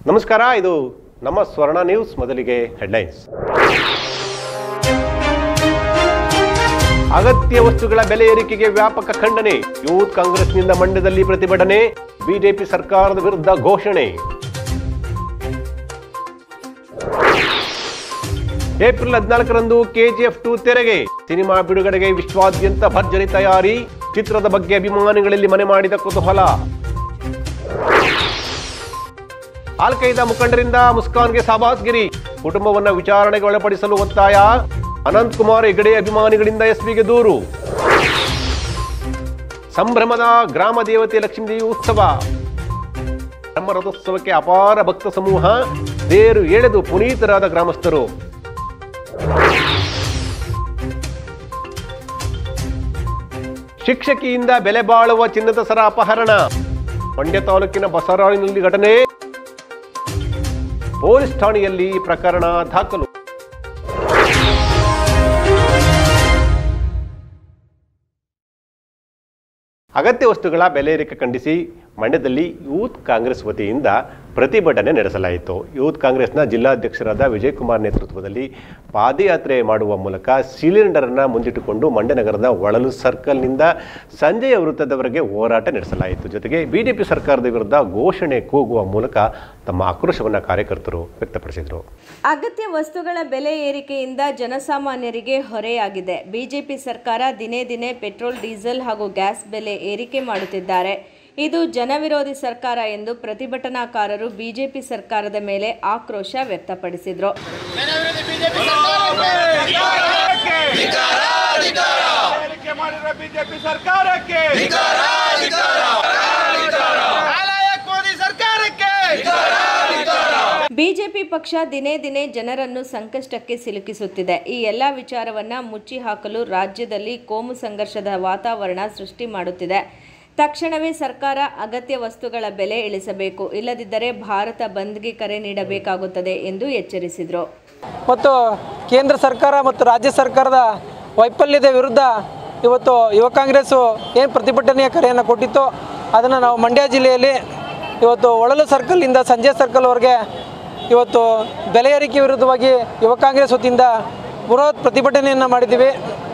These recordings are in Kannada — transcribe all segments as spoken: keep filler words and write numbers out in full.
ನಮಸ್ಕಾರ, ಇದು ನಮ್ಮ ಸ್ವರ್ಣ ನ್ಯೂಸ್. ಮೊದಲಿಗೆ ಹೆಡ್ಲೈನ್ಸ್. ಅಗತ್ಯ ವಸ್ತುಗಳ ಬೆಲೆ ಏರಿಕೆಗೆ ವ್ಯಾಪಕ ಖಂಡನೆ. ಯೂತ್ ಕಾಂಗ್ರೆಸ್ನಿಂದ ಮಂಡ್ಯದಲ್ಲಿ ಪ್ರತಿಭಟನೆ. ಬಿಜೆಪಿ ಸರ್ಕಾರದ ವಿರುದ್ಧ ಘೋಷಣೆ. ಏಪ್ರಿಲ್ ಹದಿನಾಲ್ಕರಂದು ಕೆಜಿಎಫ್ ಟು ತೆರೆಗೆ. ಸಿನಿಮಾ ಬಿಡುಗಡೆಗೆ ವಿಶ್ವಾದ್ಯಂತ ಭರ್ಜರಿ ತಯಾರಿ. ಚಿತ್ರದ ಬಗ್ಗೆ ಅಭಿಮಾನಿಗಳಲ್ಲಿ ಮನೆ ಮಾಡಿದ ಕುತೂಹಲ. ಆಲ್ ಖೈದಾ ಮುಖಂಡರಿಂದ ಮುಸ್ಕಾನ್ಗೆ ಸಾಬಾಸ್ಗಿರಿ. ಕುಟುಂಬವನ್ನು ವಿಚಾರಣೆಗೆ ಒಳಪಡಿಸಲು ಒತ್ತಾಯ. ಅನಂತ್ ಕುಮಾರ್ ಹೆಗಡೆ ಅಭಿಮಾನಿಗಳಿಂದ ಎಸ್ಪಿಗೆ ದೂರು. ಸಂಭ್ರಮದ ಗ್ರಾಮ ದೇವತೆ ಲಕ್ಷ್ಮೀದೇವಿ ಉತ್ಸವ. ಬ್ರಹ್ಮ ರಥೋತ್ಸವಕ್ಕೆ ಅಪಾರ ಭಕ್ತ ಸಮೂಹ. ತೇರು ಎಳೆದು ಪುನೀತರಾದ ಗ್ರಾಮಸ್ಥರು. ಶಿಕ್ಷಕಿಯಿಂದ ಬೆಲೆ ಬಾಳುವ ಚಿನ್ನದ ಸರ ಅಪಹರಣ. ಮಂಡ್ಯ ತಾಲೂಕಿನ ಬಸರಾಳಿನಲ್ಲಿ ಘಟನೆ. ಪೊಲೀಸ್ ಠಾಣೆಯಲ್ಲಿ ಪ್ರಕರಣ ದಾಖಲು. ಅಗತ್ಯ ವಸ್ತುಗಳ ಬೆಲೆ ಏರಿಕೆ ಖಂಡಿಸಿ ಮಂಡ್ಯದಲ್ಲಿ ಯೂತ್ ಕಾಂಗ್ರೆಸ್ ವತಿಯಿಂದ ಪ್ರತಿಭಟನೆ ನಡೆಸಲಾಯಿತು. ಯೂತ್ ಕಾಂಗ್ರೆಸ್ನ ಜಿಲ್ಲಾಧ್ಯಕ್ಷರಾದ ವಿಜಯ್ ಕುಮಾರ್ ನೇತೃತ್ವದಲ್ಲಿ ಪಾದಯಾತ್ರೆ ಮಾಡುವ ಮೂಲಕ ಸಿಲಿಂಡರ್ ಅನ್ನು ಮುಂದಿಟ್ಟುಕೊಂಡು ಮಂಡ್ಯ ನಗರದ ಒಳಲು ಸರ್ಕಲ್ನಿಂದ ಸಂಜೆಯ ವೃತ್ತದವರೆಗೆ ಹೋರಾಟ ನಡೆಸಲಾಯಿತು. ಜೊತೆಗೆ ಬಿಜೆಪಿ ಸರ್ಕಾರದ ವಿರುದ್ಧ ಘೋಷಣೆ ಕೂಗುವ ಮೂಲಕ ತಮ್ಮ ಆಕ್ರೋಶವನ್ನು ಕಾರ್ಯಕರ್ತರು ವ್ಯಕ್ತಪಡಿಸಿದರು. ಅಗತ್ಯ ವಸ್ತುಗಳ ಬೆಲೆ ಏರಿಕೆಯಿಂದ ಜನಸಾಮಾನ್ಯರಿಗೆ ಹೊರೆಯಾಗಿದೆ. ಬಿಜೆಪಿ ಸರ್ಕಾರ ದಿನೇ ದಿನೇ ಪೆಟ್ರೋಲ್, ಡೀಸೆಲ್ ಹಾಗೂ ಗ್ಯಾಸ್ ಬೆಲೆ ಏರಿಕೆ ಮಾಡುತ್ತಿದ್ದಾರೆ. ಇದು ಜನವಿರೋಧಿ ಸರ್ಕಾರ ಎಂದು ಪ್ರತಿಭಟನಾಕಾರರು ಬಿಜೆಪಿ ಸರ್ಕಾರದ ಮೇಲೆ ಆಕ್ರೋಶ ವ್ಯಕ್ತಪಡಿಸಿದರು. ಬಿಜೆಪಿ ಪಕ್ಷ ದಿನೇ ದಿನೇ ಜನರನ್ನು ಸಂಕಷ್ಟಕ್ಕೆ ಸಿಲುಕಿಸುತ್ತಿದೆ. ಈ ಎಲ್ಲ ವಿಚಾರವನ್ನ ಮುಚ್ಚಿ ಹಾಕಲು ರಾಜ್ಯದಲ್ಲಿ ಕೋಮು ಸಂಘರ್ಷದ ವಾತಾವರಣ ಸೃಷ್ಟಿ ಮಾಡುತ್ತಿದೆ. ತಕ್ಷಣವೇ ಸರ್ಕಾರ ಅಗತ್ಯ ವಸ್ತುಗಳ ಬೆಲೆ ಇಳಿಸಬೇಕು, ಇಲ್ಲದಿದ್ದರೆ ಭಾರತ ಬಂದ್ಗೆ ಕರೆ ನೀಡಬೇಕಾಗುತ್ತದೆ ಎಂದು ಎಚ್ಚರಿಸಿದರು. ಮತ್ತು ಕೇಂದ್ರ ಸರ್ಕಾರ ಮತ್ತು ರಾಜ್ಯ ಸರ್ಕಾರದ ವೈಫಲ್ಯದ ವಿರುದ್ಧ ಇವತ್ತು ಯುವ ಕಾಂಗ್ರೆಸ್ಸು ಏನು ಪ್ರತಿಭಟನೆಯ ಕರೆಯನ್ನು ಕೊಟ್ಟಿತ್ತು, ಅದನ್ನು ನಾವು ಮಂಡ್ಯ ಜಿಲ್ಲೆಯಲ್ಲಿ ಇವತ್ತು ಒಳಲು ಸರ್ಕಲ್ನಿಂದ ಸಂಜೆ ಸರ್ಕಲ್ವರೆಗೆ ಇವತ್ತು ಬೆಲೆ ಏರಿಕೆ ವಿರುದ್ಧವಾಗಿ ಯುವ ಕಾಂಗ್ರೆಸ್ ವತಿಯಿಂದ ಬೃಹತ್ ಪ್ರತಿಭಟನೆಯನ್ನು ಮಾಡಿದ್ದೀವಿ.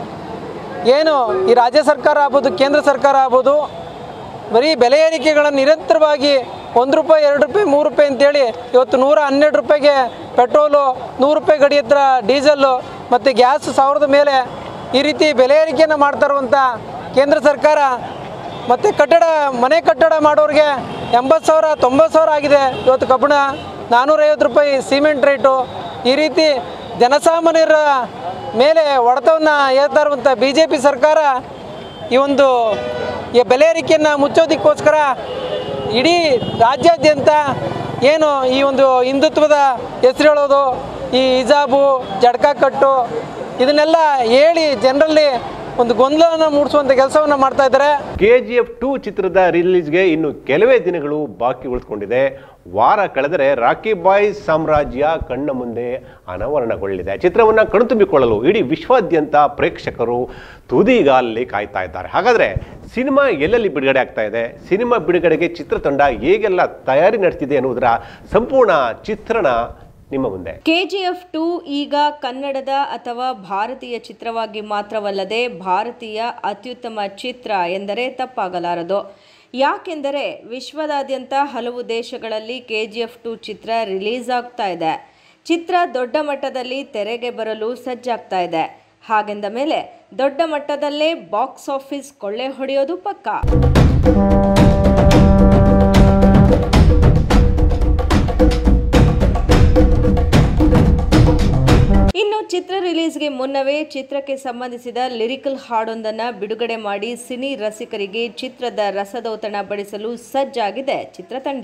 ಏನು ಈ ರಾಜ್ಯ ಸರ್ಕಾರ ಆಗ್ಬೋದು, ಕೇಂದ್ರ ಸರ್ಕಾರ ಆಗ್ಬೋದು, ಬರೀ ಬೆಲೆ ಏರಿಕೆಗಳನ್ನು ನಿರಂತರವಾಗಿ ಒಂದು ರೂಪಾಯಿ, ಎರಡು ರೂಪಾಯಿ, ಮೂರು ರೂಪಾಯಿ ಅಂತೇಳಿ ಇವತ್ತು ನೂರ ಹನ್ನೆರಡು ರೂಪಾಯಿಗೆ ಪೆಟ್ರೋಲು, ನೂರು ರೂಪಾಯಿ ಗಡಿ ಹತ್ರ ಡೀಸೆಲ್ಲು ಮತ್ತು ಗ್ಯಾಸ್ ಸಾವಿರದ ಮೇಲೆ ಈ ರೀತಿ ಬೆಲೆ ಏರಿಕೆಯನ್ನು ಮಾಡ್ತಾ ಇರುವಂಥ ಕೇಂದ್ರ ಸರ್ಕಾರ ಮತ್ತು ಕಟ್ಟಡ ಮನೆ ಕಟ್ಟಡ ಮಾಡೋರಿಗೆ ಎಂಬತ್ತು ಸಾವಿರ ತೊಂಬತ್ತು ಸಾವಿರ ಆಗಿದೆ. ಇವತ್ತು ಕಬ್ಬಣ ನಾನ್ನೂರೈವತ್ತು ರೂಪಾಯಿ ಸಿಮೆಂಟ್ ರೇಟು. ಈ ರೀತಿ ಜನಸಾಮಾನ್ಯರ ಮೇಲೆ ಹೊಡೆತವನ್ನು ಏರ್ತಾ ಇರುವಂಥ ಬಿ ಜೆ ಪಿ ಸರ್ಕಾರ ಈ ಒಂದು ಈ ಬೆಲೆ ಏರಿಕೆಯನ್ನು ಮುಚ್ಚೋದಕ್ಕೋಸ್ಕರ ಇಡೀ ರಾಜ್ಯಾದ್ಯಂತ ಏನು ಈ ಒಂದು ಹಿಂದುತ್ವದ ಹೆಸರು ಹೇಳೋದು, ಈ ಹಿಜಾಬು, ಜಡ್ಕ ಕಟ್ಟು ಇದನ್ನೆಲ್ಲ ಹೇಳಿ ಜನರಲ್ಲಿ ಒಂದು ಗೊಂದಲವನ್ನು ಮೂಡಿಸುವಂಥ ಕೆಲಸವನ್ನು ಮಾಡ್ತಾ ಇದ್ದಾರೆ. ಕೆಜಿಎಫ್ ಟು ಚಿತ್ರದ ರಿಲೀಸ್ಗೆ ಇನ್ನು ಕೆಲವೇ ದಿನಗಳು ಬಾಕಿ ಉಳಿದುಕೊಂಡಿದೆ. ವಾರ ಕಳೆದರೆ ರಾಕಿ ಬಾಯ್ ಸಾಮ್ರಾಜ್ಯ ಕಣ್ಣ ಮುಂದೆ ಅನಾವರಣಗೊಳ್ಳಲಿದೆ. ಚಿತ್ರವನ್ನು ಕಣ್ತುಂಬಿಕೊಳ್ಳಲು ಇಡೀ ವಿಶ್ವಾದ್ಯಂತ ಪ್ರೇಕ್ಷಕರು ತುದಿಗಾಲಲ್ಲಿ ಕಾಯ್ತಾ ಇದ್ದಾರೆ. ಹಾಗಾದರೆ ಸಿನಿಮಾ ಎಲ್ಲೆಲ್ಲಿ ಬಿಡುಗಡೆ ಆಗ್ತಾ ಇದೆ, ಸಿನಿಮಾ ಬಿಡುಗಡೆಗೆ ಚಿತ್ರತಂಡ ಹೇಗೆಲ್ಲ ತಯಾರಿ ನಡೆಸ್ತಿದೆ ಅನ್ನೋದರ ಸಂಪೂರ್ಣ ಚಿತ್ರಣ ನಿಮ್ಮ ಮುಂದೆ. ಕೆಜಿಎಫ್ ಟು ಈಗ ಕನ್ನಡದ ಅಥವಾ ಭಾರತೀಯ ಚಿತ್ರವಾಗಿ ಮಾತ್ರವಲ್ಲದೆ ಭಾರತೀಯ ಅತ್ಯುತ್ತಮ ಚಿತ್ರ ಎಂದರೆ ತಪ್ಪಾಗಲಾರದು. ಯಾಕೆಂದರೆ ವಿಶ್ವದಾದ್ಯಂತ ಹಲವು ದೇಶಗಳಲ್ಲಿ ಕೆಜಿಎಫ್ ಟು ಚಿತ್ರ ರಿಲೀಸ್ ಆಗ್ತಾ ಇದೆ. ಚಿತ್ರ ದೊಡ್ಡ ಮಟ್ಟದಲ್ಲಿ ತೆರೆಗೆ ಬರಲು ಸಜ್ಜಾಗ್ತಾ ಇದೆ. ಹಾಗೆಂದ ಮೇಲೆ ದೊಡ್ಡ ಮಟ್ಟದಲ್ಲೇ ಬಾಕ್ಸ್ ಆಫೀಸ್ ಕೊಳ್ಳೆ ಹೊಡೆಯೋದು ಪಕ್ಕಾ. ಇನ್ನು ಚಿತ್ರ ರಿಲೀಸ್ಗೆ ಮುನ್ನವೇ ಚಿತ್ರಕ್ಕೆ ಸಂಬಂಧಿಸಿದ ಲಿರಿಕಲ್ ಹಾಡೊಂದನ್ನು ಬಿಡುಗಡೆ ಮಾಡಿ ಸಿನಿ ರಸಿಕರಿಗೆ ಚಿತ್ರದ ರಸದೌತಣ ಬಡಿಸಲು ಸಜ್ಜಾಗಿದೆ ಚಿತ್ರತಂಡ.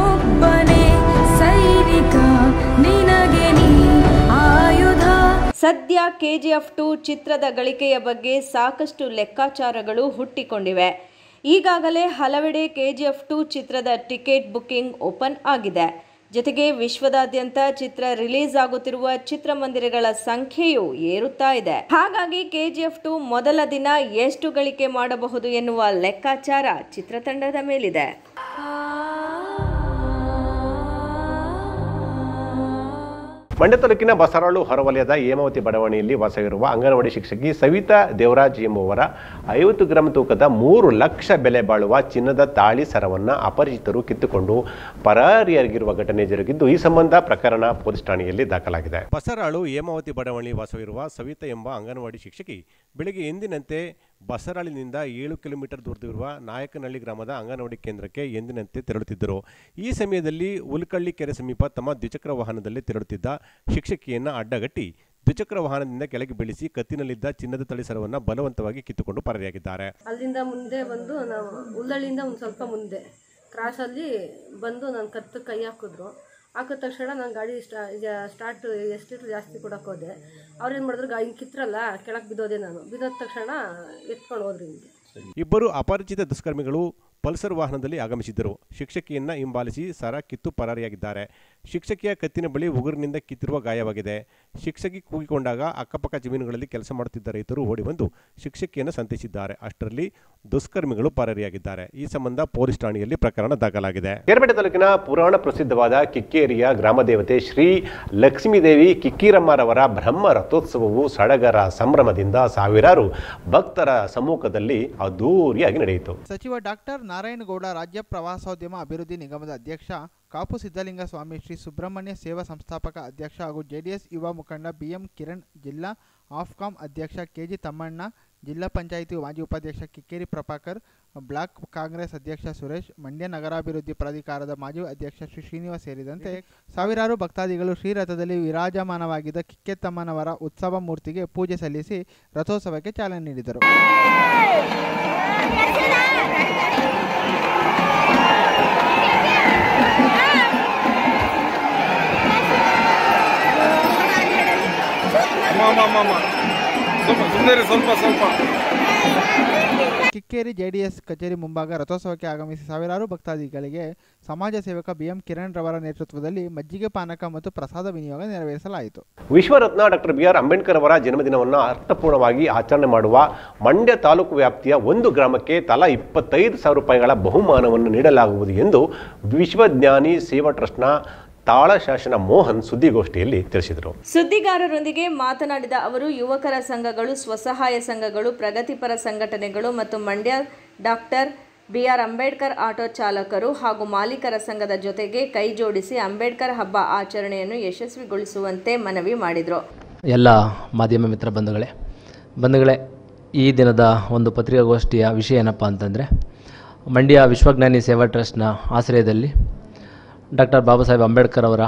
ಸದ್ಯ ಕೆಜಿಎಫ್ ಟು ಚಿತ್ರದ ಗಳಿಕೆಯ ಬಗ್ಗೆ ಸಾಕಷ್ಟು ಲೆಕ್ಕಾಚಾರಗಳು ಹುಟ್ಟಿಕೊಂಡಿವೆ. ಈಗಾಗಲೇ ಹಲವೆಡೆ ಕೆಜಿಎಫ್ ಟು ಚಿತ್ರದ ಟಿಕೆಟ್ ಬುಕಿಂಗ್ ಓಪನ್ ಆಗಿದೆ. ಜೊತೆಗೆ ವಿಶ್ವದಾದ್ಯಂತ ಚಿತ್ರ ರಿಲೀಸ್ ಆಗುತ್ತಿರುವ ಚಿತ್ರಮಂದಿರಗಳ ಸಂಖ್ಯೆಯೂ ಏರುತ್ತಾ ಇದೆ. ಹಾಗಾಗಿ ಕೆಜಿಎಫ್ ಟು ಮೊದಲ ದಿನ ಎಷ್ಟು ಗಳಿಕೆ ಮಾಡಬಹುದು ಎನ್ನುವ ಲೆಕ್ಕಾಚಾರ ಚಿತ್ರತಂಡದ ಮೇಲಿದೆ. ಮಂಡ್ಯ ತಾಲೂಕಿನ ಬಸರಾಳು ಹೊರವಲಯದ ಹೇಮಾವತಿ ಬಡಾವಣೆಯಲ್ಲಿ ವಾಸವಿರುವ ಅಂಗನವಾಡಿ ಶಿಕ್ಷಕಿ ಸವಿತಾ ದೇವರಾಜ್ ಎಂಬುವರ ಐವತ್ತು ಗ್ರಾಂ ತೂಕದ ಮೂರು ಲಕ್ಷ ಬೆಲೆ ಬಾಳುವ ಚಿನ್ನದ ತಾಳಿ ಸರವನ್ನು ಅಪರಿಚಿತರು ಕಿತ್ತುಕೊಂಡು ಪರಾರಿಯಾಗಿರುವ ಘಟನೆ ಜರುಗಿದ್ದು, ಈ ಸಂಬಂಧ ಪ್ರಕರಣ ಪೊಲೀಸ್ ಠಾಣೆಯಲ್ಲಿ ದಾಖಲಾಗಿದೆ. ಬಸರಾಳು ಹೇಮಾವತಿ ಬಡಾವಣೆ ವಾಸವಿರುವ ಸವಿತಾ ಎಂಬ ಅಂಗನವಾಡಿ ಶಿಕ್ಷಕಿ ಬೆಳಗ್ಗೆ ಎಂದಿನಂತೆ ಬಸರಾಳಿನಿಂದ ಏಳು ಕಿಲೋಮೀಟರ್ ದೂರವಿರುವ ನಾಯಕನಹಳ್ಳಿ ಗ್ರಾಮದ ಅಂಗನವಾಡಿ ಕೇಂದ್ರಕ್ಕೆ ಎಂದಿನಂತೆ ತೆರಳುತ್ತಿದ್ದರು. ಈ ಸಮಯದಲ್ಲಿ ಉಲ್ಕಳ್ಳಿ ಕೆರೆ ಸಮೀಪ ತಮ್ಮ ದ್ವಿಚಕ್ರ ವಾಹನದಲ್ಲಿ ತೆರಳುತ್ತಿದ್ದ ಶಿಕ್ಷಕಿಯನ್ನು ಅಡ್ಡಗಟ್ಟಿ ದ್ವಿಚಕ್ರ ವಾಹನದಿಂದ ಕೆಳಗೆ ಬೀಳಿಸಿ ಕತ್ತಿನಲ್ಲಿದ್ದ ಚಿನ್ನದ ತಳಿಸರವನ್ನು ಬಲವಂತವಾಗಿ ಕಿತ್ತುಕೊಂಡು ಪರಾರಿಯಾಗಿದ್ದಾರೆ. ಅಲ್ಲಿಂದ ಮುಂದೆ ಬಂದು ನಾವು ಉಲ್ಲಳ್ಳಿಯಿಂದ ಒಂದು ಸ್ವಲ್ಪ ಮುಂದೆ ಕ್ರಾಸಲ್ಲಿ ಬಂದು ನನ್ನ ಕತ್ತು ಕೈ ಹಾಕಿದ್ರು. ಹಾಕಿದ ತಕ್ಷಣ ನಾನು ಗಾಡಿ ಸ್ಟಾ ಸ್ಟಾರ್ಟ್ ಎಷ್ಟಿಟ್ಟು ಜಾಸ್ತಿ ಕೊಡಕ್ಕೆ ಹೋದೆ. ಅವ್ರೇನು ಮಾಡಿದ್ರು, ಗಾಡಿ ಕಿತ್ರಲ್ಲ, ಕೆಳಗೆ ಬಿದ್ದೋದೆ. ನಾನು ಬಿದ್ದೋದ ತಕ್ಷಣ ಎತ್ಕೊಂಡು ಹೋದ್ರಿ. ಹಿಂಗೆ ಇಬ್ಬರು ಅಪರಿಚಿತ ದುಷ್ಕರ್ಮಿಗಳು ಪಲ್ಸರ್ ವಾಹನದಲ್ಲಿ ಆಗಮಿಸಿದ್ದರು. ಶಿಕ್ಷಕಿಯನ್ನ ಹಿಂಬಾಲಿಸಿ ಸರ ಕಿತ್ತು ಪರಾರಿಯಾಗಿದ್ದಾರೆ. ಶಿಕ್ಷಕಿಯ ಕತ್ತಿನ ಬಳಿ ಉಗುರಿನಿಂದ ಕಿತ್ತಿರುವ ಗಾಯವಾಗಿದೆ. ಶಿಕ್ಷಕಿ ಕೂಗಿಕೊಂಡಾಗ ಅಕ್ಕಪಕ್ಕ ಜಮೀನುಗಳಲ್ಲಿ ಕೆಲಸ ಮಾಡುತ್ತಿದ್ದ ರೈತರು ಓಡಿ ಬಂದು ಶಿಕ್ಷಕಿಯನ್ನು ಸಂತೈಸಿದ್ದಾರೆ. ಅಷ್ಟರಲ್ಲಿ ದುಷ್ಕರ್ಮಿಗಳು ಪರಾರಿಯಾಗಿದ್ದಾರೆ. ಈ ಸಂಬಂಧ ಪೊಲೀಸ್ ಠಾಣೆಯಲ್ಲಿ ಪ್ರಕರಣ ದಾಖಲಾಗಿದೆ. ಕೇರಪೇಟೆ ತಾಲೂಕಿನ ಪುರಾಣ ಪ್ರಸಿದ್ಧವಾದ ಕಿಕ್ಕೇರಿಯ ಗ್ರಾಮದೇವತೆ ಶ್ರೀ ಲಕ್ಷ್ಮೀದೇವಿ ಕಿಕ್ಕೀರಮ್ಮರವರ ಬ್ರಹ್ಮ ರಥೋತ್ಸವವು ಸಡಗರ ಸಂಭ್ರಮದಿಂದ ಸಾವಿರಾರು ಭಕ್ತರ ಸಮ್ಮುಖದಲ್ಲಿ ಅದ್ದೂರಿಯಾಗಿ ನಡೆಯಿತು. ಸಚಿವ ಡಾಕ್ಟರ್ ನಾರಾಯಣಗೌಡ, ರಾಜ್ಯ ಪ್ರವಾಸೋದ್ಯಮ ಅಭಿವೃದ್ಧಿ ನಿಗಮದ ಅಧ್ಯಕ್ಷ, ಕಾಪು ಸಿದ್ದಲಿಂಗ ಸ್ವಾಮಿ, ಶ್ರೀ ಸುಬ್ರಹ್ಮಣ್ಯ ಸೇವಾ ಸಂಸ್ಥಾಪಕ ಅಧ್ಯಕ್ಷ ಹಾಗೂ ಜೆಡಿಎಸ್ ಯುವ ಮುಖಂಡ ಬಿಎಂ ಕಿರಣ್, ಜಿಲ್ಲಾ ಆಫ್ಕಾಂ ಅಧ್ಯಕ್ಷ ಕೆಜಿ ತಮ್ಮಣ್ಣ, ಜಿಲ್ಲಾ ಪಂಚಾಯಿತಿ ಮಾಜಿ ಉಪಾಧ್ಯಕ್ಷ ಕಿಕ್ಕೇರಿ ಪ್ರಭಾಕರ್, ಬ್ಲಾಕ್ ಕಾಂಗ್ರೆಸ್ ಅಧ್ಯಕ್ಷ ಸುರೇಶ್, ಮಂಡ್ಯ ನಗರಾಭಿವೃದ್ಧಿ ಪ್ರಾಧಿಕಾರದ ಮಾಜಿ ಅಧ್ಯಕ್ಷ ಶ್ರೀ ಶ್ರೀನಿವಾಸ್ ಸೇರಿದಂತೆ ಸಾವಿರಾರು ಭಕ್ತಾದಿಗಳು ಶ್ರೀರಥದಲ್ಲಿ ವಿರಾಜಮಾನವಾಗಿದ್ದ ಕಿಕ್ಕೆತ್ತಮ್ಮನವರ ಉತ್ಸವ ಮೂರ್ತಿಗೆ ಪೂಜೆ ಸಲ್ಲಿಸಿ ರಥೋತ್ಸವಕ್ಕೆ ಚಾಲನೆ ನೀಡಿದರು. ಕಿಕ್ಕೇರಿ ಜೆಡಿಎಸ್ ಕಚೇರಿ ಮುಂಭಾಗ ರಥೋತ್ಸವಕ್ಕೆ ಆಗಮಿಸಿ ಸಾವಿರಾರು ಭಕ್ತಾದಿಗಳಿಗೆ ಸಮಾಜ ಸೇವಕ ಬಿಎಂ ಕಿರಣ್ ರವರ ನೇತೃತ್ವದಲ್ಲಿ ಮಜ್ಜಿಗೆ ಪಾನಕ ಮತ್ತು ಪ್ರಸಾದ ವಿನಿಯೋಗ ನೆರವೇರಿಸಲಾಯಿತು. ವಿಶ್ವರತ್ನ ಡಾಕ್ಟರ್ ಬಿ ಆರ್ ಅಂಬೇಡ್ಕರ್ ಅವರ ಜನ್ಮದಿನವನ್ನು ಅರ್ಥಪೂರ್ಣವಾಗಿ ಆಚರಣೆ ಮಾಡುವ ಮಂಡ್ಯ ತಾಲೂಕು ವ್ಯಾಪ್ತಿಯ ಒಂದು ಗ್ರಾಮಕ್ಕೆ ತಲಾ ಇಪ್ಪತ್ತೈದು ಸಾವಿರ ರೂಪಾಯಿಗಳ ಬಹುಮಾನವನ್ನು ನೀಡಲಾಗುವುದು ಎಂದು ವಿಶ್ವಜ್ಞಾನಿ ಸೇವಾ ಟ್ರಸ್ಟ್ನ ತಾಳಶಾಸನ ಮೋಹನ್ ಸುದ್ದಿಗೋಷ್ಠಿಯಲ್ಲಿ ತಿಳಿಸಿದರು. ಸುದ್ದಿಗಾರರೊಂದಿಗೆ ಮಾತನಾಡಿದ ಅವರು, ಯುವಕರ ಸಂಘಗಳು, ಸ್ವಸಹಾಯ ಸಂಘಗಳು, ಪ್ರಗತಿಪರ ಸಂಘಟನೆಗಳು ಮತ್ತು Mandya doctor B R Ambedkar auto ಚಾಲಕರು ಹಾಗೂ ಮಾಲೀಕರ ಸಂಘದ ಜೊತೆಗೆ ಕೈ ಜೋಡಿಸಿ ಅಂಬೇಡ್ಕರ್ ಹಬ್ಬ ಆಚರಣೆಯನ್ನು ಯಶಸ್ವಿಗೊಳಿಸುವಂತೆ ಮನವಿ ಮಾಡಿದರು. ಎಲ್ಲ ಮಾಧ್ಯಮ ಮಿತ್ರ ಬಂಧುಗಳೇ ಬಂಧುಗಳೇ ಈ ದಿನದ ಒಂದು ಪತ್ರಿಕಾಗೋಷ್ಠಿಯ ವಿಷಯ ಏನಪ್ಪ ಅಂತಂದರೆ, ಮಂಡ್ಯ ವಿಶ್ವಜ್ಞಾನಿ ಸೇವಾ ಟ್ರಸ್ಟ್ನ ಆಶ್ರಯದಲ್ಲಿ ಡಾಕ್ಟರ್ ಬಾಬಾ ಸಾಹೇಬ್ ಅಂಬೇಡ್ಕರ್ ಅವರ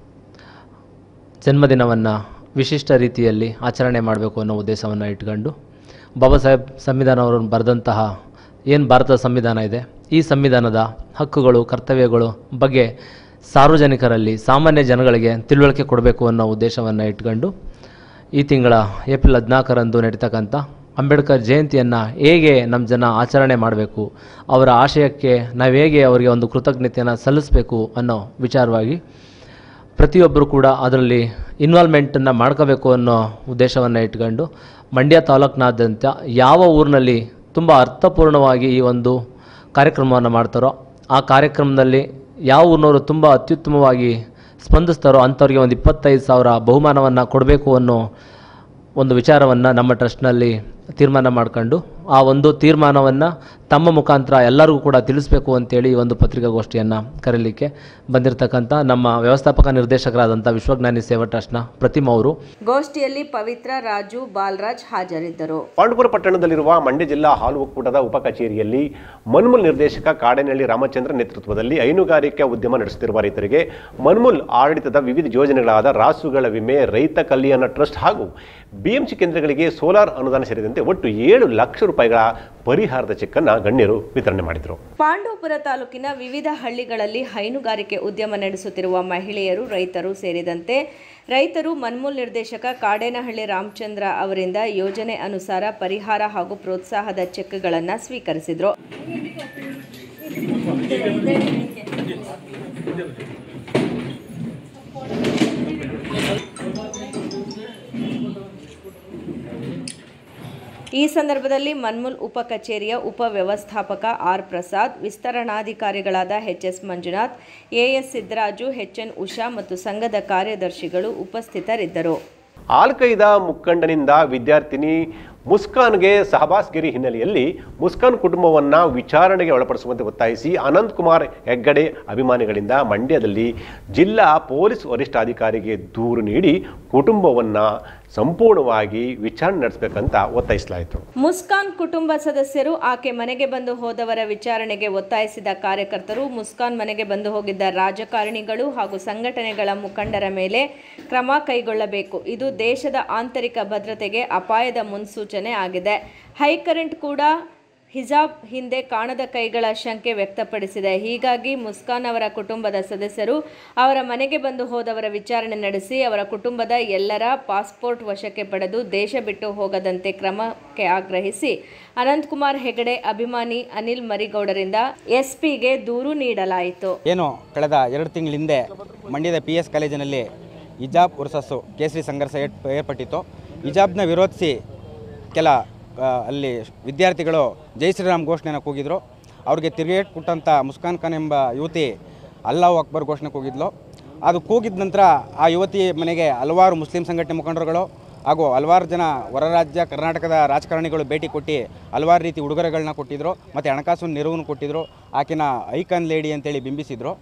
ಜನ್ಮದಿನವನ್ನು ವಿಶಿಷ್ಟ ರೀತಿಯಲ್ಲಿ ಆಚರಣೆ ಮಾಡಬೇಕು ಅನ್ನೋ ಉದ್ದೇಶವನ್ನು ಇಟ್ಕೊಂಡು ಬಾಬಾ ಸಾಹೇಬ್ ಸಂವಿಧಾನವನ್ನು ಬರೆದಂತಹ ಏನು ಭಾರತದ ಸಂವಿಧಾನ ಇದೆ, ಈ ಸಂವಿಧಾನದ ಹಕ್ಕುಗಳು, ಕರ್ತವ್ಯಗಳು ಬಗ್ಗೆ ಸಾರ್ವಜನಿಕರಲ್ಲಿ, ಸಾಮಾನ್ಯ ಜನಗಳಿಗೆ ತಿಳುವಳಿಕೆ ಕೊಡಬೇಕು ಅನ್ನೋ ಉದ್ದೇಶವನ್ನು ಇಟ್ಕೊಂಡು ಈ ತಿಂಗಳ ಏಪ್ರಿಲ್ ಹದಿನಾಲ್ಕರಂದು ನಡೀತಕ್ಕಂಥ ಅಂಬೇಡ್ಕರ್ ಜಯಂತಿಯನ್ನು ಹೇಗೆ ನಮ್ಮ ಜನ ಆಚರಣೆ ಮಾಡಬೇಕು, ಅವರ ಆಶಯಕ್ಕೆ ನಾವು ಹೇಗೆ ಅವರಿಗೆ ಒಂದು ಕೃತಜ್ಞತೆಯನ್ನು ಸಲ್ಲಿಸಬೇಕು ಅನ್ನೋ ವಿಚಾರವಾಗಿ ಪ್ರತಿಯೊಬ್ಬರು ಕೂಡ ಅದರಲ್ಲಿ ಇನ್ವಾಲ್ವ್ಮೆಂಟನ್ನು ಮಾಡ್ಕೋಬೇಕು ಅನ್ನೋ ಉದ್ದೇಶವನ್ನು ಇಟ್ಕೊಂಡು ಮಂಡ್ಯ ತಾಲೂಕಿನಾದ್ಯಂತ ಯಾವ ಊರಿನಲ್ಲಿ ತುಂಬ ಅರ್ಥಪೂರ್ಣವಾಗಿ ಈ ಒಂದು ಕಾರ್ಯಕ್ರಮವನ್ನು ಮಾಡ್ತಾರೋ ಆ ಕಾರ್ಯಕ್ರಮದಲ್ಲಿ ಯಾವ ಊರಿನವರು ತುಂಬ ಅತ್ಯುತ್ತಮವಾಗಿ ಸ್ಪಂದಿಸ್ತಾರೋ ಅಂಥವ್ರಿಗೆ ಒಂದು ಇಪ್ಪತ್ತೈದು ಸಾವಿರ ಬಹುಮಾನವನ್ನು ಕೊಡಬೇಕು ಅನ್ನೋ ಒಂದು ವಿಚಾರವನ್ನು ನಮ್ಮ ಟ್ರಸ್ಟ್ನಲ್ಲಿ ತೀರ್ಮಾನ ಮಾಡ್ಕೊಂಡು ಆ ಒಂದು ತೀರ್ಮಾನವನ್ನು ತಮ್ಮ ಮುಖಾಂತರ ಎಲ್ಲರಿಗೂ ಕೂಡ ತಿಳಿಸಬೇಕು ಅಂತೇಳಿ ಈ ಒಂದು ಪತ್ರಿಕಾಗೋಷ್ಠಿಯನ್ನು ಕರೀಲಿಕ್ಕೆ ಬಂದಿರತಕ್ಕಂಥ ನಮ್ಮ ವ್ಯವಸ್ಥಾಪಕ ನಿರ್ದೇಶಕರಾದಂಥ ವಿಶ್ವಜ್ಞಾನಿ ಸೇವಾ ಟ್ರಸ್ಟ್ನ ಪ್ರತಿಮಾ ಅವರು. ಗೋಷ್ಠಿಯಲ್ಲಿ ಪವಿತ್ರ, ರಾಜು, ಬಾಲರಾಜ್ ಹಾಜರಿದ್ದರು. ಪಾಂಡವಪುರ ಪಟ್ಟಣದಲ್ಲಿರುವ ಮಂಡ್ಯ ಜಿಲ್ಲಾ ಹಾಲು ಒಕ್ಕೂಟದ ಉಪ ಕಚೇರಿಯಲ್ಲಿ ಮನ್ಮೂಲ್ ನಿರ್ದೇಶಕ ಕಾಡೇನಹಳ್ಳಿ ರಾಮಚಂದ್ರ ನೇತೃತ್ವದಲ್ಲಿ ಹೈನುಗಾರಿಕೆ ಉದ್ಯಮ ನಡೆಸುತ್ತಿರುವ ರೈತರಿಗೆ ಮನ್ಮೂಲ್ ಆಡಳಿತದ ವಿವಿಧ ಯೋಜನೆಗಳಾದ ರಾಸುಗಳ ವಿಮೆ, ರೈತ ಕಲ್ಯಾಣ ಟ್ರಸ್ಟ್ ಹಾಗೂ ಬಿಎಂಸಿ ಕೇಂದ್ರಗಳಿಗೆ ಸೋಲಾರ್ ಅನುದಾನ ಸೇರಿದಂತೆ ಒಟ್ಟು ಏಳು ಲಕ್ಷ ರೂಪಾಯಿಗಳ ಪರಿಹಾರದ ಚೆಕ್ ಅನ್ನು ಗಣ್ಯರು ವಿತರಣೆ ಮಾಡಿದರು. ಪಾಂಡವಪುರ ತಾಲೂಕಿನ ವಿವಿಧ ಹಳ್ಳಿಗಳಲ್ಲಿ ಹೈನುಗಾರಿಕೆ ಉದ್ಯಮ ನಡೆಸುತ್ತಿರುವ ಮಹಿಳೆಯರು, ರೈತರು ಸೇರಿದಂತೆ ರೈತರು ಮನ್ಮೂಲ್ ನಿರ್ದೇಶಕ ಕಾಡೇನಹಳ್ಳಿ ರಾಮಚಂದ್ರ ಅವರಿಂದ ಯೋಜನೆ ಅನುಸಾರ ಪರಿಹಾರ ಹಾಗೂ ಪ್ರೋತ್ಸಾಹದ ಚೆಕ್ಗಳನ್ನು ಸ್ವೀಕರಿಸಿದರು. ಈ ಸಂದರ್ಭದಲ್ಲಿ ಮನ್ಮೂಲ್ ಉಪ ಕಚೇರಿಯ ಉಪ ವ್ಯವಸ್ಥಾಪಕ ಆರ್ ಪ್ರಸಾದ್, ವಿಸ್ತರಣಾಧಿಕಾರಿಗಳಾದ H S Manjunath, A S Siddaraju, H N Usha ಮತ್ತು ಸಂಘದ ಕಾರ್ಯದರ್ಶಿಗಳು ಉಪಸ್ಥಿತರಿದ್ದರು. ಆಲ್ ಖೈದಾ ಮುಖಂಡನಿಂದ ವಿದ್ಯಾರ್ಥಿನಿ ಮುಸ್ಕಾನ್ಗೆ ಸಹಬಾಸ್ಗಿರಿ ಹಿನ್ನೆಲೆಯಲ್ಲಿ ಮುಸ್ಕಾನ್ ಕುಟುಂಬವನ್ನು ವಿಚಾರಣೆಗೆ ಒಳಪಡಿಸುವಂತೆ ಒತ್ತಾಯಿಸಿ ಅನಂತ್ ಕುಮಾರ್ ಹೆಗ್ಗಡೆ ಅಭಿಮಾನಿಗಳಿಂದ ಮಂಡ್ಯದಲ್ಲಿ ಜಿಲ್ಲಾ ಪೊಲೀಸ್ ವರಿಷ್ಠಾಧಿಕಾರಿಗೆ ದೂರು ನೀಡಿ ಕುಟುಂಬವನ್ನು ಸಂಪೂರ್ಣವಾಗಿ ವಿಚಾರಣೆ ನಡೆಸಬೇಕಂತ ಒತ್ತಾಯಿಸಲಾಯಿತು. ಮುಸ್ಕಾನ್ ಕುಟುಂಬ ಸದಸ್ಯರು ಆಕೆ ಮನೆಗೆ ಬಂದು ಹೋದವರ ವಿಚಾರಣೆಗೆ ಒತ್ತಾಯಿಸಿದ ಕಾರ್ಯಕರ್ತರು ಮುಸ್ಕಾನ್ ಮನೆಗೆ ಬಂದು ಹೋಗಿದ್ದ ರಾಜಕಾರಣಿಗಳು ಹಾಗೂ ಸಂಘಟನೆಗಳ ಮುಖಂಡರ ಮೇಲೆ ಕ್ರಮ ಕೈಗೊಳ್ಳಬೇಕು. ಇದು ದೇಶದ ಆಂತರಿಕ ಭದ್ರತೆಗೆ ಅಪಾಯದ ಮುನ್ಸೂಚನೆ ಆಗಿದೆ. ಹೈಕರೆಂಟ್ ಕೂಡ ಹಿಜಾಬ್ ಹಿಂದೆ ಕಾಣದ ಕೈಗಳ ಶಂಕೆ ವ್ಯಕ್ತಪಡಿಸಿದೆ. ಹೀಗಾಗಿ ಮುಸ್ಕಾನ್ ಅವರ ಕುಟುಂಬದ ಸದಸ್ಯರು ಅವರ ಮನೆಗೆ ಬಂದು ಹೋದವರ ವಿಚಾರಣೆ ನಡೆಸಿ ಅವರ ಕುಟುಂಬದ ಎಲ್ಲರ ಪಾಸ್ಪೋರ್ಟ್ ವಶಕ್ಕೆ ಪಡೆದು ದೇಶ ಬಿಟ್ಟು ಹೋಗದಂತೆ ಕ್ರಮಕ್ಕೆ ಆಗ್ರಹಿಸಿ ಅನಂತಕುಮಾರ್ ಹೆಗಡೆ ಅಭಿಮಾನಿ ಅನಿಲ್ ಮರಿಗೌಡರಿಂದ ಎಸ್ಪಿಗೆ ದೂರು ನೀಡಲಾಯಿತು. ಏನು ಕಳೆದ ಎರಡು ತಿಂಗಳ ಹಿಂದೆ ಮಂಡ್ಯದ ಪಿ ಎಸ್ ಕಾಲೇಜಿನಲ್ಲಿ ಹಿಜಾಬ್ ವರ್ಸಸ್ಸು ಕೇಸರಿ ಸಂಘರ್ಷ ಏರ್ಪಟ್ಟಿತ್ತು. ಹಿಜಾಬ್ನ ವಿರೋಧಿಸಿ ಕೆಲ ಅಲ್ಲಿ ವಿದ್ಯಾರ್ಥಿಗಳು ಜೈ ಶ್ರೀರಾಮ್ ಘೋಷಣೆಯನ್ನು ಕೂಗಿದ್ರು. ಅವ್ರಿಗೆ ತಿರುಗೇಟ್ ಕೊಟ್ಟಂಥ ಮುಸ್ಕಾನ್ ಖಾನ್ ಎಂಬ ಯುವತಿ ಅಲ್ಲಾಹು ಅಕ್ಬರ್ ಘೋಷಣೆ ಕೂಗಿದ್ಲು. ಅದು ಕೂಗಿದ ನಂತರ ಆ ಯುವತಿ ಮನೆಗೆ ಹಲವಾರು ಮುಸ್ಲಿಂ ಸಂಘಟನೆ ಮುಖಂಡರುಗಳು ಹಾಗೂ ಹಲವಾರು ಜನ ಹೊರ ರಾಜ್ಯ ಕರ್ನಾಟಕದ ರಾಜಕಾರಣಿಗಳು ಭೇಟಿ ಕೊಟ್ಟು ಹಲವಾರು ರೀತಿ ಉಡುಗೊರೆಗಳನ್ನ ಕೊಟ್ಟಿದ್ದರು ಮತ್ತು ಹಣಕಾಸು ನೆರವನ್ನು ಕೊಟ್ಟಿದ್ದರು. ಆಕೆನ ಐಕಾನ್ ಲೇಡಿ ಅಂತೇಳಿ ಬಿಂಬಿಸಿದರು.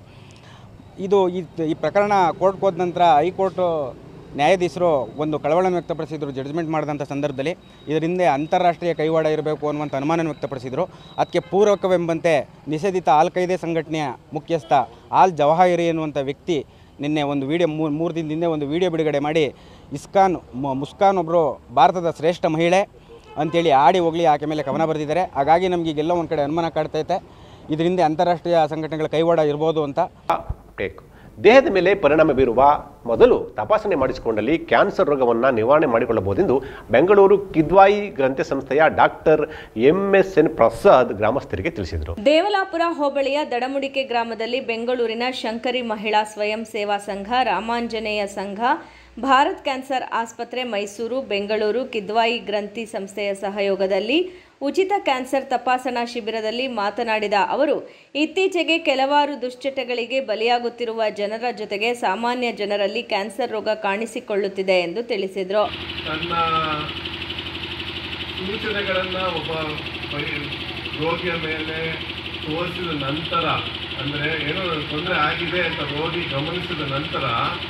ಇದು ಈ ಪ್ರಕರಣ ಕೋರ್ಟ್ಗೆ ಹೋದ ನಂತರ ಹೈಕೋರ್ಟು ನ್ಯಾಯಾಧೀಶರು ಒಂದು ಕಳವಳವನ್ನು ವ್ಯಕ್ತಪಡಿಸಿದರು. ಜಡ್ಜ್ಮೆಂಟ್ ಮಾಡಿದಂಥ ಸಂದರ್ಭದಲ್ಲಿ ಇದರಿಂದ ಅಂತಾರಾಷ್ಟ್ರೀಯ ಕೈವಾಡ ಇರಬೇಕು ಅನ್ನುವಂಥ ಅನುಮಾನ ವ್ಯಕ್ತಪಡಿಸಿದರು. ಅದಕ್ಕೆ ಪೂರಕವೆಂಬಂತೆ ನಿಷೇಧಿತ ಆಲ್ ಖೈದಾ ಸಂಘಟನೆಯ ಮುಖ್ಯಸ್ಥ ಆಲ್ ಜವಾಹಿರಿ ಎನ್ನುವಂಥ ವ್ಯಕ್ತಿ ನಿನ್ನೆ ಒಂದು ವಿಡಿಯೋ ಮೂರು ದಿನದ ಹಿಂದೆ ಒಂದು ವಿಡಿಯೋ ಬಿಡುಗಡೆ ಮಾಡಿ ಇಸ್ಕಾನ್ ಮುಸ್ಕಾನ್ ಒಬ್ಬರು ಭಾರತದ ಶ್ರೇಷ್ಠ ಮಹಿಳೆ ಅಂತೇಳಿ ಆಡಿ ಹೋಗಲಿ ಆಕೆ ಮೇಲೆ ಕವನ ಬರೆದಿದ್ದಾರೆ. ಹಾಗಾಗಿ ನಮಗೆ ಈಗೆಲ್ಲ ಒಂದು ಕಡೆ ಅನುಮಾನ ಕಾಡ್ತೈತೆ ಇದರಿಂದ ಅಂತಾರಾಷ್ಟ್ರೀಯ ಸಂಘಟನೆಗಳ ಕೈವಾಡ ಇರ್ಬೋದು ಅಂತ. ದೇಹದ ಮೇಲೆ ಪರಿಣಾಮ ಬೀರುವ ಮೊದಲು ತಪಾಸಣೆ ಮಾಡಿಸಿಕೊಂಡಲ್ಲಿ ಕ್ಯಾನ್ಸರ್ ರೋಗವನ್ನು ನಿವಾರಣೆ ಮಾಡಿಕೊಳ್ಳಬಹುದೆಂದು ಬೆಂಗಳೂರು ಕಿದ್ವಾಯಿ ಗ್ರಂಥಿ ಸಂಸ್ಥೆಯ doctor M S N Prasad ಗ್ರಾಮಸ್ಥರಿಗೆ ತಿಳಿಸಿದರು. ದೇವಲಾಪುರ ಹೋಬಳಿಯ ದಡಮುಡಿಕೆ ಗ್ರಾಮದಲ್ಲಿ ಬೆಂಗಳೂರಿನ ಶಂಕರಿ ಮಹಿಳಾ ಸ್ವಯಂ ಸೇವಾ ಸಂಘ, ರಾಮಾಂಜನೇಯ ಸಂಘ, ಭಾರತ್ ಕ್ಯಾನ್ಸರ್ ಆಸ್ಪತ್ರೆ ಮೈಸೂರು, ಬೆಂಗಳೂರು ಕಿದ್ವಾಯಿ ಗ್ರಂಥಿ ಸಂಸ್ಥೆಯ ಸಹಯೋಗದಲ್ಲಿ ಉಚಿತ ಕ್ಯಾನ್ಸರ್ ತಪಾಸಣಾ ಶಿಬಿರದಲ್ಲಿ ಮಾತನಾಡಿದ ಅವರು, ಇತ್ತೀಚೆಗೆ ಕೆಲವಾರು ದುಶ್ಚಟಗಳಿಗೆ ಬಲಿಯಾಗುತ್ತಿರುವ ಜನರ ಜೊತೆಗೆ ಸಾಮಾನ್ಯ ಜನರಲ್ಲಿ ಕ್ಯಾನ್ಸರ್ ರೋಗ ಕಾಣಿಸಿಕೊಳ್ಳುತ್ತಿದೆ ಎಂದು ತಿಳಿಸಿದರು. ತನ್ನ ಸೂಚನೆಗಳನ್ನು ಒಬ್ಬ ರೋಗಿಯ ಮೇಲೆ ತೋರಿಸಿದ ನಂತರ, ಅಂದರೆ ಏನೋ ತೊಂದರೆ ಆಗಿದೆ ಅಂತ ರೋಗಿ ಗಮನಿಸಿದ ನಂತರ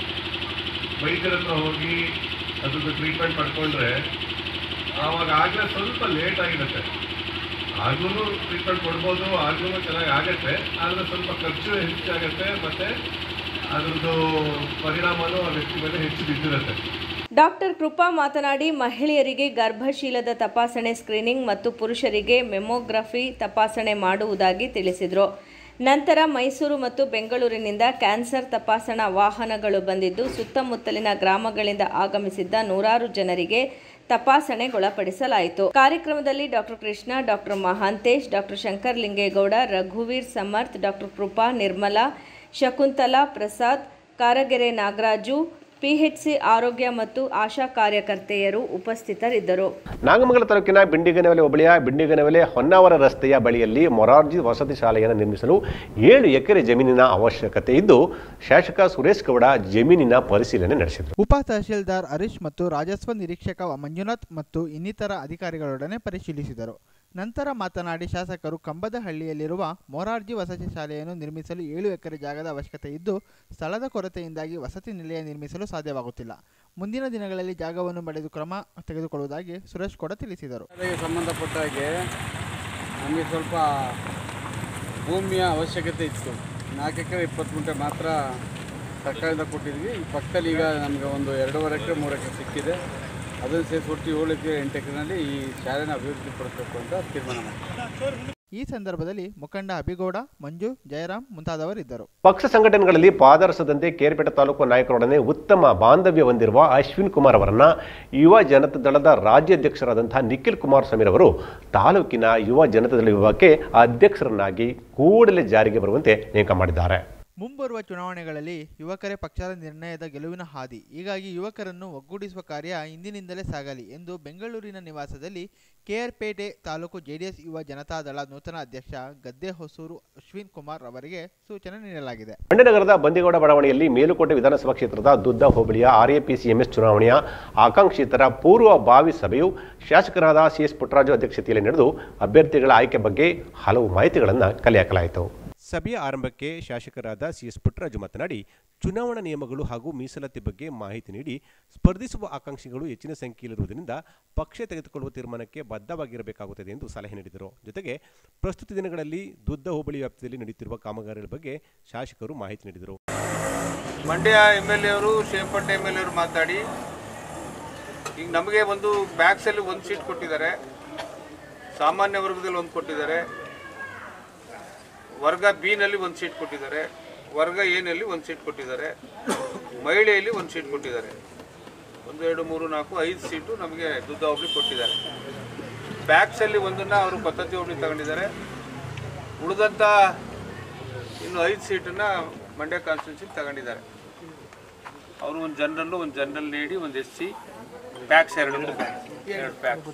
ವೈದ್ಯರ ಹತ್ರ ಹೋಗಿ ಅದ್ರದ್ದು ಟ್ರೀಟ್ಮೆಂಟ್ ಪಡ್ಕೊಂಡ್ರೆ ಆವಾಗ ಆಗಲೇ ಸ್ವಲ್ಪ ಲೇಟ್ ಆಗಿರುತ್ತೆ. ಆಗ್ಲೂ ಟ್ರೀಟ್ಮೆಂಟ್ ಕೊಡ್ಬೋದು, ಆಗ್ಲೂ ಚೆನ್ನಾಗಿ ಆಗುತ್ತೆ, ಆದರೆ ಸ್ವಲ್ಪ ಖರ್ಚು ಹೆಚ್ಚಾಗುತ್ತೆ ಮತ್ತು ಅದರದ್ದು ಪರಿಣಾಮನೂ ಆ ವ್ಯಕ್ತಿ ಮೇಲೆ ಹೆಚ್ಚು ಬಿದ್ದಿರುತ್ತೆ. ಡಾಕ್ಟರ್ ಕೃಪಾ ಮಾತನಾಡಿ, ಮಹಿಳೆಯರಿಗೆ ಗರ್ಭಶೀಲದ ತಪಾಸಣೆ ಸ್ಕ್ರೀನಿಂಗ್ ಮತ್ತು ಪುರುಷರಿಗೆ ಮೆಮೊಗ್ರಫಿ ತಪಾಸಣೆ ಮಾಡುವುದಾಗಿ ತಿಳಿಸಿದರು. ನಂತರ ಮೈಸೂರು ಮತ್ತು ಬೆಂಗಳೂರಿನಿಂದ ಕ್ಯಾನ್ಸರ್ ತಪಾಸಣಾ ವಾಹನಗಳು ಬಂದಿದ್ದು ಸುತ್ತಮುತ್ತಲಿನ ಗ್ರಾಮಗಳಿಂದ ಆಗಮಿಸಿದ್ದ ನೂರಾರು ಜನರಿಗೆ ತಪಾಸಣೆಗೊಳಪಡಿಸಲಾಯಿತು. ಕಾರ್ಯಕ್ರಮದಲ್ಲಿ doctor Krishna, doctor Mahantesh, doctor Shankar Lingegowda, ರಘುವೀರ್ ಸಮರ್ಥ್, ಡಾಕ್ಟರ್ ಕೃಪಾ, ನಿರ್ಮಲಾ, ಶಕುಂತಲಾ, ಪ್ರಸಾದ್, ಕಾರಗೆರೆ ನಾಗರಾಜು, ಪಿಎಚ್ಸಿ ಆರೋಗ್ಯ ಮತ್ತು ಆಶಾ ಕಾರ್ಯಕರ್ತೆಯರು ಉಪಸ್ಥಿತರಿದ್ದರು. ನಾಗಮಂಗಲ ತಾಲೂಕಿನ ಬಿಂಡಿಗನವಲೆ ಹೋಬಳಿಯ ಬಿಂಡಿಗನವಲೆ ಹೊನ್ನಾವರ ರಸ್ತೆಯ ಬಳಿಯಲ್ಲಿ ಮೊರಾರ್ಜಿ ವಸತಿ ಶಾಲೆಯನ್ನು ನಿರ್ಮಿಸಲು ಏಳು ಎಕರೆ ಜಮೀನಿನ ಅವಶ್ಯಕತೆ ಇದ್ದು ಶಾಸಕ ಸುರೇಶ್ ಗೌಡ ಜಮೀನಿನ ಪರಿಶೀಲನೆ ನಡೆಸಿದರು. ಉಪ ತಹಶೀಲ್ದಾರ್ ಹರೀಶ್ ಮತ್ತು ರಾಜಸ್ವ ನಿರೀಕ್ಷಕ ಮಂಜುನಾಥ್ ಮತ್ತು ಇನ್ನಿತರ ಅಧಿಕಾರಿಗಳೊಡನೆ ಪರಿಶೀಲಿಸಿದರು. ನಂತರ ಮಾತನಾಡಿ, ಶಾಸಕರು ಕಂಬದಹಳ್ಳಿಯಲ್ಲಿರುವ ಮೊರಾರ್ಜಿ ವಸತಿ ಶಾಲೆಯನ್ನು ನಿರ್ಮಿಸಲು ಏಳು ಎಕರೆ ಜಾಗದ ಅವಶ್ಯಕತೆ ಇದ್ದು ಸ್ಥಳದ ಕೊರತೆಯಿಂದಾಗಿ ವಸತಿ ನಿಲಯ ನಿರ್ಮಿಸಲು ಸಾಧ್ಯವಾಗುತ್ತಿಲ್ಲ. ಮುಂದಿನ ದಿನಗಳಲ್ಲಿ ಜಾಗವನ್ನು ಪಡೆದು ಕ್ರಮ ತೆಗೆದುಕೊಳ್ಳುವುದಾಗಿ ಸುರೇಶ್ ಗೌಡ ತಿಳಿಸಿದರು. ಸಂಬಂಧಪಟ್ಟ ಹಾಗೆ ನಮಗೆ ಸ್ವಲ್ಪ ಭೂಮಿಯ ಅವಶ್ಯಕತೆ ಇತ್ತು. ನಾಲ್ಕು ಎಕರೆ ಇಪ್ಪತ್ತು ಗುಂಟೆ ಮಾತ್ರ ಸರ್ಕಾರದಿಂದ ಕೊಟ್ಟಿದ್ವಿ. ಈ ಪಕ್ಕದಲ್ಲಿ ಈಗ ನಮಗೆ ಒಂದು ಎರಡೂವರೆ ಎಕರೆ ಮೂರು ಎಕರೆ ಸಿಕ್ಕಿದೆ. ಅದನ್ನು ಸೇರಿಸಿ ಒಟ್ಟು ಏಳು ಎಕರೆ ಎಂಟು ಎಕರೆನಲ್ಲಿ ಈ ಶಾಲೆನ ಅಭಿವೃದ್ಧಿ ಪಡಿಸಬೇಕು ಅಂತ ತೀರ್ಮಾನ ಮಾಡಿದ್ದಾರೆ. ಈ ಸಂದರ್ಭದಲ್ಲಿ ಮುಖಂಡ ಅಭಿಗೌಡ, ಮಂಜು, ಜಯರಾಮ್ ಮುಂತಾದವರಿದ್ದರು. ಪಕ್ಷ ಸಂಘಟನೆಗಳಲ್ಲಿ ಪಾದರಸದಂತೆ ಕೇರ್ಪೇಟೆ ತಾಲೂಕು ನಾಯಕರೊಡನೆ ಉತ್ತಮ ಬಾಂಧವ್ಯ ಹೊಂದಿರುವ ಅಶ್ವಿನ್ ಕುಮಾರ್ ಅವರನ್ನ ಯುವ ಜನತಾ ದಳದ ರಾಜ್ಯಾಧ್ಯಕ್ಷರಾದಂತಹ ನಿಖಿಲ್ ಕುಮಾರಸ್ವಾಮಿ ಅವರು ತಾಲೂಕಿನ ಯುವ ಜನತಾ ದಳ ವಿಭಾಗಕ್ಕೆ ಅಧ್ಯಕ್ಷರನ್ನಾಗಿ ಕೂಡಲೇ ಜಾರಿಗೆ ಬರುವಂತೆ ನೇಮಕ ಮಾಡಿದ್ದಾರೆ. ಮುಂಬರುವ ಚುನಾವಣೆಗಳಲ್ಲಿ ಯುವಕರೇ ಪಕ್ಷದ ನಿರ್ಣಯದ ಗೆಲುವಿನ ಹಾದಿ. ಹೀಗಾಗಿ ಯುವಕರನ್ನು ಒಗ್ಗೂಡಿಸುವ ಕಾರ್ಯ ಇಂದಿನಿಂದಲೇ ಸಾಗಲಿ ಎಂದು ಬೆಂಗಳೂರಿನ ನಿವಾಸದಲ್ಲಿ ಕೆಆರ್ಪೇಟೆ ತಾಲೂಕು ಜೆಡಿಎಸ್ ಯುವ ಜನತಾದಳ ನೂತನ ಅಧ್ಯಕ್ಷ ಗದ್ದೆ ಹೊಸೂರು ಅಶ್ವಿನ್ ಕುಮಾರ್ ಅವರಿಗೆ ಸೂಚನೆ ನೀಡಲಾಗಿದೆ. ಮಂಡ್ಯ ನಗರದ ಬಂದಿಗೌಡ ಬಡಾವಣೆಯಲ್ಲಿ ಮೇಲುಕೋಟೆ ವಿಧಾನಸಭಾ ಕ್ಷೇತ್ರದ ದುದ್ದ ಹೋಬಳಿಯ ಆರ್ಎಪಿಸಿಎಂಎಸ್ ಚುನಾವಣೆಯ ಆಕಾಂಕ್ಷಿತರ ಪೂರ್ವಭಾವಿ ಸಭೆಯು ಶಾಸಕರಾದ ಸಿಎಸ್ ಪುಟ್ಟರಾಜು ಅಧ್ಯಕ್ಷತೆಯಲ್ಲಿ ನಡೆದು ಅಭ್ಯರ್ಥಿಗಳ ಆಯ್ಕೆ ಬಗ್ಗೆ ಹಲವು ಮಾಹಿತಿಗಳನ್ನು ಕಲೆ ಹಾಕಲಾಯಿತು. ಸಭೆಯ ಆರಂಭಕ್ಕೆ ಶಾಸಕರಾದ ಸಿಎಸ್ ಪುಟ್ಟರಾಜು ಮಾತನಾಡಿ, ಚುನಾವಣಾ ನಿಯಮಗಳು ಹಾಗೂ ಮೀಸಲಾತಿ ಬಗ್ಗೆ ಮಾಹಿತಿ ನೀಡಿ ಸ್ಪರ್ಧಿಸುವ ಆಕಾಂಕ್ಷಿಗಳು ಹೆಚ್ಚಿನ ಸಂಖ್ಯೆಯಲ್ಲಿರುವುದರಿಂದ ಪಕ್ಷ ತೆಗೆದುಕೊಳ್ಳುವ ತೀರ್ಮಾನಕ್ಕೆ ಬದ್ಧವಾಗಿರಬೇಕಾಗುತ್ತದೆ ಎಂದು ಸಲಹೆ ನೀಡಿದರು. ಜೊತೆಗೆ ಪ್ರಸ್ತುತ ದಿನಗಳಲ್ಲಿ ದುದ್ದ ಹೋಬಳಿ ವ್ಯಾಪ್ತಿಯಲ್ಲಿ ನಡೆಯುತ್ತಿರುವ ಕಾಮಗಾರಿಗಳ ಬಗ್ಗೆ ಶಾಸಕರು ಮಾಹಿತಿ ನೀಡಿದರು. ಮಂಡ್ಯ ಎಮ್ ಎಲ್ ಎ ಅವರು ಶೇಪಟ್ಟೆ ಎಮ್ ಎಲ್ ಎ ಅವರು ಮಾತಾಡಿ, ಈಗ ನಮಗೆ ಒಂದು ಬ್ಯಾಕ್ಸಲ್ಲಿ ಒಂದು ಸೀಟ್ ಕೊಟ್ಟಿದ್ದಾರೆ, ಸಾಮಾನ್ಯ ವರ್ಗದಲ್ಲಿ ಒಂದು ಕೊಟ್ಟಿದ್ದಾರೆ, ವರ್ಗ ಬಿ ನಲ್ಲಿ ಒಂದು ಸೀಟ್ ಕೊಟ್ಟಿದ್ದಾರೆ, ವರ್ಗ ಎ ನಲ್ಲಿ ಒಂದು ಸೀಟ್ ಕೊಟ್ಟಿದ್ದಾರೆ, ಮಹಿಳೆಯಲ್ಲಿ ಒಂದು ಸೀಟ್ ಕೊಟ್ಟಿದ್ದಾರೆ. ಒಂದು ಎರಡು ಮೂರು ನಾಲ್ಕು ಐದು ಸೀಟು ನಮಗೆ ದುದ್ದ ಹೋಬಳಿ ಕೊಟ್ಟಿದ್ದಾರೆ. ಬ್ಯಾಕ್ಸಲ್ಲಿ ಒಂದನ್ನು ಅವರು ಪದ್ಧತಿ ಹೋಬಳಿ ತಗೊಂಡಿದ್ದಾರೆ. ಉಳಿದಂಥ ಇನ್ನು ಐದು ಸೀಟನ್ನು ಮಂಡ್ಯ ಕಾನ್ಸ್ಟಿಟ್ಯೂನ್ಸಿಗೆ ತಗೊಂಡಿದ್ದಾರೆ. ಅವರು ಒಂದು ಜನರಲ್ಲು ಒಂದು ಜನರಲ್ ನೀಡಿ ಒಂದು ಎಸ್ ಸಿ ಪ್ಯಾಕ್ಸ್ ಎರಡು ಎರಡು ಪ್ಯಾಕ್ಸ್.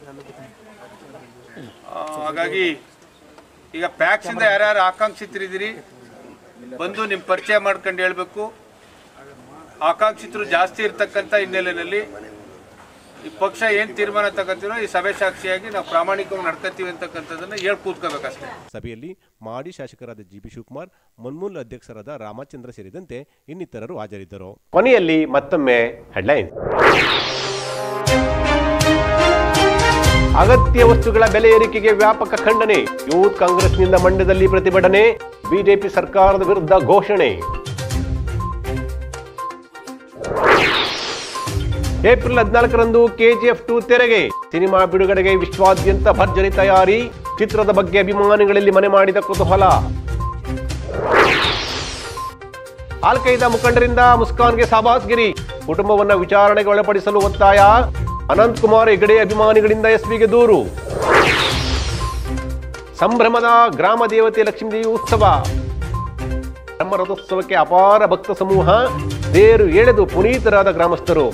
ಹಾಗಾಗಿ ಈಗ ಪ್ಯಾಕ್ಸಿಂದ ಯಾರ್ಯಾರು ಆಕಾಂಕ್ಷಿತರಿದ್ದೀರಿ ಬಂದು ನಿಮ್ಮ ಪರಿಚಯ ಮಾಡ್ಕೊಂಡು ಹೇಳಬೇಕು. ಆಕಾಂಕ್ಷಿತರು ಜಾಸ್ತಿ ಇರ್ತಕ್ಕಂಥ ಹಿನ್ನೆಲೆಯಲ್ಲಿ ಈ ಪಕ್ಷ ಏನು ತೀರ್ಮಾನ ತಗೋತೀರೋ ಈ ಸಭೆ ಸಾಕ್ಷಿಯಾಗಿ ನಾವು ಪ್ರಾಮಾಣಿಕವಾಗಿ ನಡ್ಕೊತೀವಿ ಅಂತಕ್ಕಂಥದ್ದನ್ನು ಹೇಳಿ ಕೂತ್ಕೋಬೇಕಷ್ಟೇ. ಸಭೆಯಲ್ಲಿ ಮಾಜಿ ಶಾಸಕರಾದ ಜಿ ಬಿ ಶಿವಕುಮಾರ್, ಮುನ್ಮೂಲ್ ಅಧ್ಯಕ್ಷರಾದ ರಾಮಚಂದ್ರ ಸೇರಿದಂತೆ ಇನ್ನಿತರರು ಹಾಜರಿದ್ದರು. ಕೊನೆಯಲ್ಲಿ ಮತ್ತೊಮ್ಮೆ ಹೆಡ್ಲೈನ್. ಅಗತ್ಯ ವಸ್ತುಗಳ ಬೆಲೆ ಏರಿಕೆಗೆ ವ್ಯಾಪಕ ಖಂಡನೆ. ಯೂತ್ ಕಾಂಗ್ರೆಸ್ನಿಂದ ಮಂಡ್ಯದಲ್ಲಿ ಪ್ರತಿಭಟನೆ. ಬಿಜೆಪಿ ಸರ್ಕಾರದ ವಿರುದ್ಧ ಘೋಷಣೆ. ಏಪ್ರಿಲ್ ಹದಿನಾಲ್ಕರಂದು ಕೆಜಿಎಫ್ ಟು ತೆರೆಗೆ. ಸಿನಿಮಾ ಬಿಡುಗಡೆಗೆ ವಿಶ್ವಾದ್ಯಂತ ಭರ್ಜರಿ ತಯಾರಿ. ಚಿತ್ರದ ಬಗ್ಗೆ ಅಭಿಮಾನಿಗಳಲ್ಲಿ ಮನೆ ಮಾಡಿದ ಕುತೂಹಲ. ಆಲ್ ಖೈದಾ ಮುಖಂಡರಿಂದ ಮುಸ್ಕಾನ್ಗೆ ಸಾಬಾಸ್ಗಿರಿ. ಕುಟುಂಬವನ್ನ ವಿಚಾರಣೆಗೆ ಒಳಪಡಿಸಲು ಒತ್ತಾಯ. ಅನಂತ್ ಕುಮಾರ್ ಹೆಗಡೆ ಅಭಿಮಾನಿಗಳಿಂದ ಎಸ್ಪಿಗೆ ದೂರು. ಸಂಭ್ರಮದ ಗ್ರಾಮ ದೇವತೆ ಲಕ್ಷ್ಮೀದೇವಿ ಉತ್ಸವ. ಬ್ರಹ್ಮರಥೋತ್ಸವಕ್ಕೆ ಅಪಾರ ಭಕ್ತ ಸಮೂಹ. ತೇರು ಎಳೆದು ಪುನೀತರಾದ ಗ್ರಾಮಸ್ಥರು.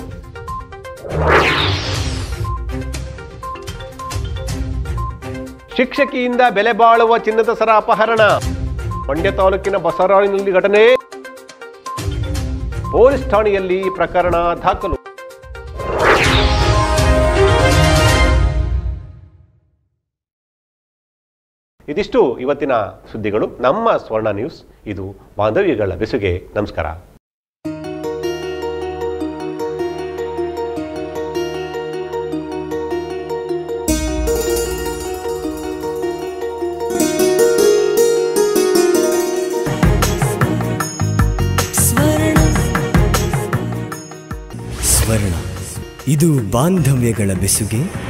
ಶಿಕ್ಷಕಿಯಿಂದ ಬೆಲೆ ಬಾಳುವ ಚಿನ್ನದ ಸರ ಅಪಹರಣ. ಮಂಡ್ಯ ತಾಲೂಕಿನ ಬಸರಾಳಿನಲ್ಲಿ ಘಟನೆ. ಪೊಲೀಸ್ ಠಾಣೆಯಲ್ಲಿ ಪ್ರಕರಣ ದಾಖಲು. ಇದಿಷ್ಟು ಇವತ್ತಿನ ಸುದ್ದಿಗಳು. ನಮ್ಮ ಸ್ವರ್ಣ ನ್ಯೂಸ್, ಇದು ಬಾಂಧವ್ಯಗಳ ಬೆಸುಗೆ. ನಮಸ್ಕಾರ. ಸ್ವರ್ಣ, ಇದು ಬಾಂಧವ್ಯಗಳ ಬೆಸುಗೆ.